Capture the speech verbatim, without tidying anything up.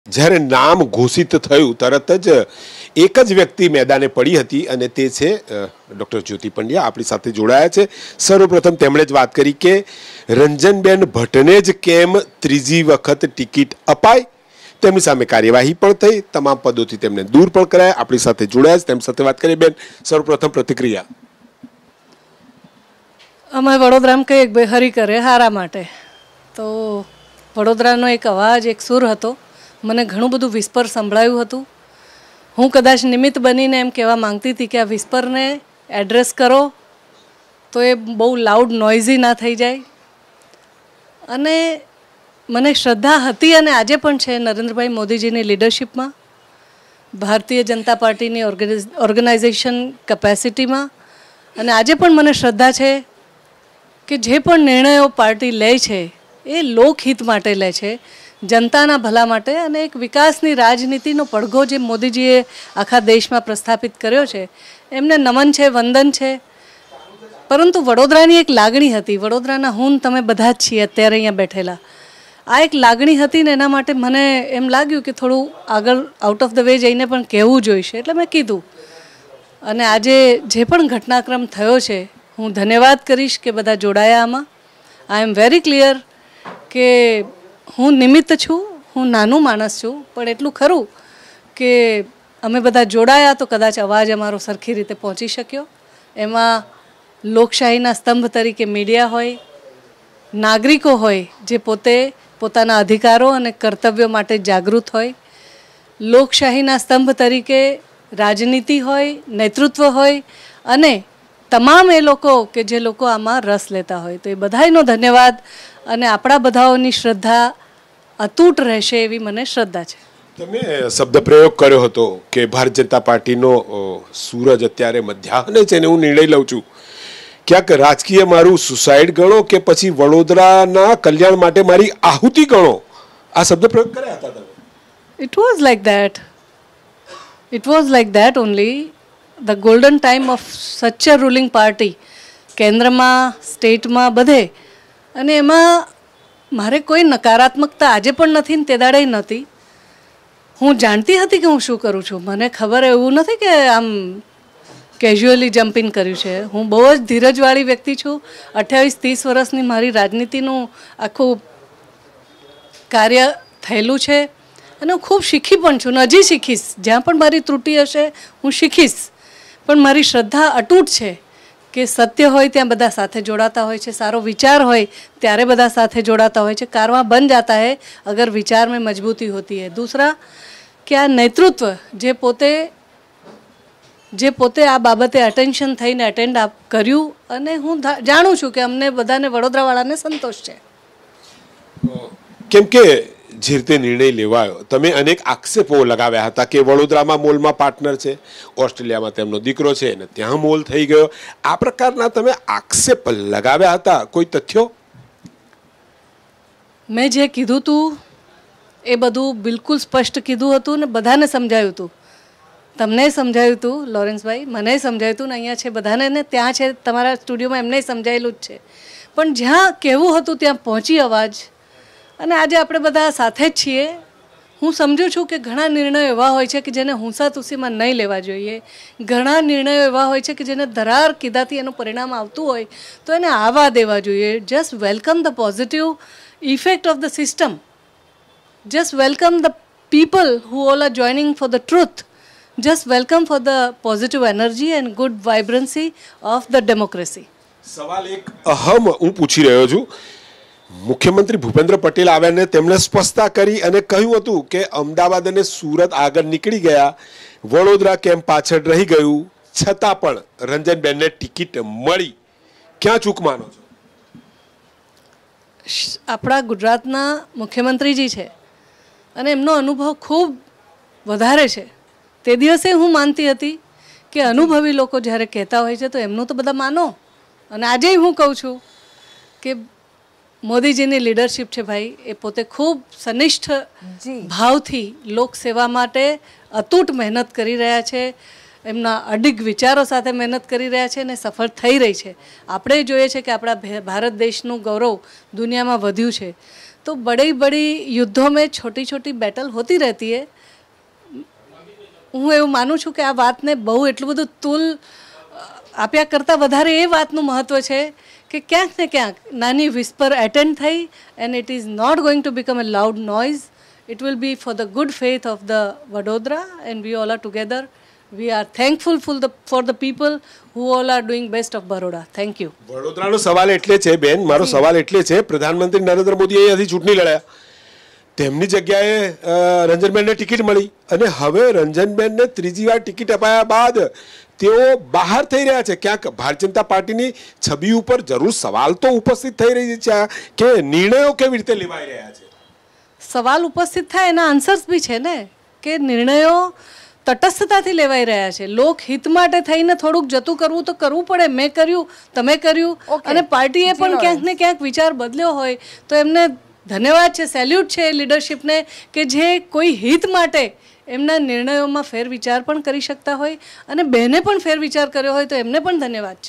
જ્યારે નામ ઘોષિત થયું તરત જ એક જ વ્યક્તિ મેદાને પડી હતી અને તે છે ડોક્ટર જ્યોતિ પંડ્યા આપણી સાથે જોડાયા છે. સર્વપ્રથમ તેમણે જ વાત કરી કે રંજનબેન ભટ્ટને જ કેમ ત્રીજી વખત ટિકિટ અપાય. તેમની સામે કાર્યવાહી પણ થઈ, તમામ પદોથી તેમને દૂર પણ કરાયા. આપણી સાથે જોડાયા છે, તેમની સાથે વાત કરીએ. બેન, સર્વપ્રથમ પ્રતિક્રિયા. અમે વડોદરામાં કહીએ કે ભાઈ હરી કરે હારા માટે, તો વડોદરાનો એક અવાજ, એક સુર હતો. મને ઘણું બધું વિસ્પર સંભળાયું હતું. હું કદાચ નિમિત્ત બનીને એમ કહેવા માંગતી હતી કે આ વિસ્પરને એડ્રેસ કરો તો એ બહુ લાઉડ નોઇઝી ના થઈ જાય. અને મને શ્રદ્ધા હતી અને આજે પણ છે નરેન્દ્રભાઈ મોદીજીની લીડરશિપમાં, ભારતીય જનતા પાર્ટીની ઓર્ગેનાઇઝેશન કેપેસિટીમાં. અને આજે પણ મને શ્રદ્ધા છે કે જે પણ નિર્ણયો પાર્ટી લે છે એ લોકહિત માટે લે છે, જનતાના ભલા માટે. અને એક વિકાસની રાજનીતિનો પડઘો જે મોદીજીએ આખા દેશમાં પ્રસ્થાપિત કર્યો છે, એમને નમન છે, વંદન છે. પરંતુ વડોદરાની એક લાગણી હતી, વડોદરાના હું તમે બધા જ છીએ અત્યારે અહીંયા બેઠેલા. આ એક લાગણી હતી ને એના માટે મને એમ લાગ્યું કે થોડું આગળ આઉટ ઓફ ધ વે જઈને પણ કહેવું જોઈશે, એટલે મેં કીધું. અને આજે જે પણ ઘટનાક્રમ થયો છે, હું ધન્યવાદ કરીશ કે બધા જોડાયા આમાં. આઈ એમ વેરી ક્લિયર કે હું નિમિત્ત છું, હું નાનું માણસ છું, પણ એટલું ખરું કે અમે બધા જોડાયા તો કદાચ અવાજ અમારો સરખી રીતે પહોંચી શક્યો. એમાં લોકશાહીના સ્તંભ તરીકે મીડિયા હોય, નાગરિકો હોય જે પોતે પોતાના અધિકારો અને કર્તવ્યો માટે જાગૃત હોય, લોકશાહીના સ્તંભ તરીકે રાજનીતિ હોય, નેતૃત્વ હોય, અને તમામ એ લોકો કે જે લોકો આમાં રસ લેતા હોય. તો એ બધાયનો ધન્યવાદ. અને આપણા બધાઓની શ્રદ્ધા અતૂટ રહેશે એવી મને શ્રદ્ધા છે. તમે શબ્દ પ્રયોગ કર્યો હતો કે ભારતીય જનતા પાર્ટીનો સૂરજ અત્યારે મધ્યાહને છે ને હું નિર્ણય લઉં છું. ક્યાંક રાજકીય મારું સુસાઇડ ગણો કે પછી વડોદરાના કલ્યાણ માટે મારી આહુતિ ગણો, આ શબ્દ પ્રયોગ કર્યા હતા તમે. It was like that it was like that only the golden time of such a ruling party, કેન્દ્રમાં, સ્ટેટમાં, બધે. અને એમાં મારે કોઈ નકારાત્મકતા આજે પણ નથી ને તે દાડે નહોતી. હું જાણતી હતી કે હું શું કરું છું. મને ખબર એવું નથી કે આમ કેઝ્યુઅલી જમ્પિંગ કર્યું છે. હું બહુ જ ધીરજવાળી વ્યક્તિ છું. અઠ્યાવીસ ત્રીસ વર્ષની મારી રાજનીતિનું આખું કાર્ય થયેલું છે અને હું ખૂબ શીખી પણ છું ને હજી શીખીશ. જ્યાં પણ મારી ત્રુટિ હશે હું શીખીશ. પણ મારી શ્રદ્ધા અતૂટ છે કે સત્ય હોય ત્યાં બધા સાથે જોડાતા હોય છે, સારો વિચાર હોય ત્યારે બધા સાથે જોડાતા હોય છે. कारवां बन जाता है अगर विचार में मजबूती होती है. दूसरा कि आ नेतृत्व जे पोते जे पोते आ बाबते अटेन्शन थईने अटेन्ड आप कर्યું અને હું જાણું છું કે અમને બધાને વડોદરાવાળાને સંતોષ છે. કેમ કે જે રીતે નિર્ણય લેવાયો, તમે અનેક આક્ષેપો લગાવ્યા હતા કે વડોદરામાં મોલમાં પાર્ટનર છે, ઓસ્ટ્રેલિયામાં તેમનો દીકરો છે અને ત્યાં મોલ થઈ ગયો. આ પ્રકારના તમે આક્ષેપ લગાવ્યા હતા. કોઈ તથ્યો? મેં જે કીધું હતું એ બધું બિલકુલ સ્પષ્ટ કીધું હતું ને બધાને સમજાયું હતું. તમને સમજાયું હતું લોરેન્સભાઈ, મને સમજાયું હતું ને અહીંયા છે બધાને, ને ત્યાં છે તમારા સ્ટુડિયોમાં એમને સમજાયેલું જ છે. પણ જ્યાં કહેવું હતું ત્યાં પહોંચી અવાજ. અને આજે આપણે બધા સાથે જ છીએ. હું સમજું છું કે ઘણા નિર્ણયો એવા હોય છે કે જેને હુંસા તુસીમાં નહીં લેવા જોઈએ. ઘણા નિર્ણયો એવા હોય છે કે જેને ધરાર કીધાથી એનું પરિણામ આવતું હોય તો એને આવવા દેવા જોઈએ. Just welcome the positive effect of the system. Just welcome the people who all are joining for the truth. Just welcome for the positive energy and good vibrancy of the democracy. સવાલ એક અહમ હું પૂછી રહ્યો છું. મુખ્યમંત્રી ભૂપેન્દ્ર પટેલ આવ્યા ને તેમણે સ્પષ્ટતા કરી અને કહ્યું હતું કે અમદાવાદ અને સુરત આગળ નીકળી ગયા, વડોદરા કેમ પાછળ રહી ગયું, છતાં પણ રંજનબેનને ટિકિટ મળી. ક્યાં ચૂક માનો છો? આપણા ગુજરાતના મુખ્યમંત્રીજી છે અને એમનો અનુભવ ખૂબ વધારે છે. તે દિવસે હું માનતી હતી કે અનુભવી લોકો જ્યારે કહેતા હોય છે તો એમનું તો બધા માનો. અને આજે હું કહું છું કે મોદીજીની લીડરશિપ છે ભાઈ, એ પોતે ખૂબ સનિષ્ઠ ભાવથી લોકસેવા માટે અતૂટ મહેનત કરી રહ્યા છે. એમના અડિગ વિચારો સાથે મહેનત કરી રહ્યા છે અને સફળ થઈ રહી છે. આપણે જોઈએ છે કે આપણા ભારત દેશનું ગૌરવ દુનિયામાં વધ્યું છે. तो बड़ी बड़ी युद्धों में छोटी छोटी बैटल होती रहती है. હું એવું માનું છું કે આ વાતને બહુ એટલું બધું તુલ આપ્યા કરતાં વધારે એ વાતનું મહત્ત્વ છે કે ક્યાંક ને ક્યાંક નાની વિસ્પર એટેન્ડ થઈ and it is not going to become a loud noise. It will be for the good faith of the Vadodara and we all are together. We are thankful full the for the people who all are doing best of Baroda. Thank you. વડોદરાનો સવાલ એટલે છે બેન, મારો સવાલ એટલે છે, પ્રધાનમંત્રી નરેન્દ્ર મોદી અહીંયાથી ચૂંટણી લડ્યા, તેમની જગ્યાએ રંજનબેનને ટિકિટ મળી અને હવે રંજનબેનને ત્રીજી વાર ટિકિટ અપાયા બાદ તેઓ બહાર થઈ રહ્યા છે. ક્યાંક ભારતીય જનતા પાર્ટીની છબી ઉપર જરૂર સવાલ તો ઉપસ્થિત થઈ રહી છે કે નિર્ણયો કેવી રીતે લેવાઈ રહ્યા છે. સવાલ ઉપસ્થિત થાય એના આન્સર્સ બી છે ને કે નિર્ણયો તટસ્થતાથી લેવાઈ રહ્યા છે. લોકહિત માટે થઈને થોડુંક જતું કરવું તો કરવું પડે. મેં કર્યું, તમે કર્યું અને પાર્ટીએ પણ ક્યાંક ને ક્યાંક વિચાર બદલ્યો હોય તો એમને ધન્યવાદ છે, સેલ્યુટ છે લીડરશિપને કે જે કોઈ હિત માટે એમના નિર્ણયોમાં ફેરવિચાર પણ કરી શકતા હોય અને બહેને પણ ફેરવિચાર કર્યો હોય તો એમને પણ ધન્યવાદ છે.